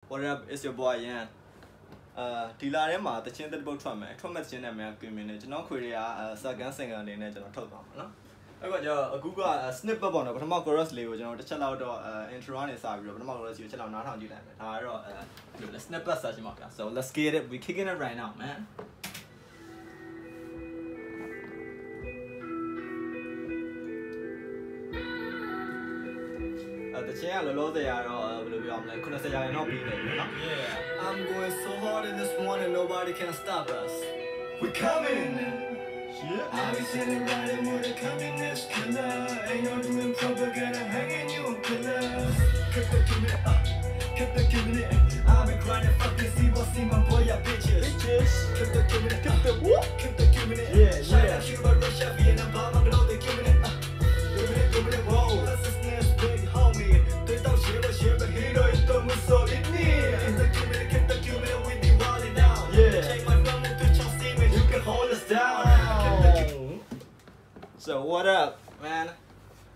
What up? It's your boy Yan. Dealer ma the chin that boat from me. From the chin and me community. No Korea, second singer in the nature of talk. I got your Google snip up on it, but I'm not chorus level, you know, to chill out intro on his side, but I'm not you chill out not how you that. Let's snip us such a marker. So let's get it. We're kicking it right now, man. The channel, they are like, couldn't say I know people, yeah. I'm going so hard in this one and nobody can stop us. We're coming! Yeah. I'll be sitting riding with a communist killer. Ain't no doing propaganda, hanging you in pillars. Keep the giving it up, keep the giving it. I'll be grinding, fucking see my boy, ya bitches. Keep the giving it, keep the whoop, keep the giving it. Yeah, Shout out Cuba, Russia, Vietnam, Burma, they giving it up. Giving it, whoa. That's the snares, big homie. They don't share, but he don't eat them with so it near. Keep the giving it, we be wilding down. Yeah. Take my gun and put your steam and you can hold us down. So what up, man?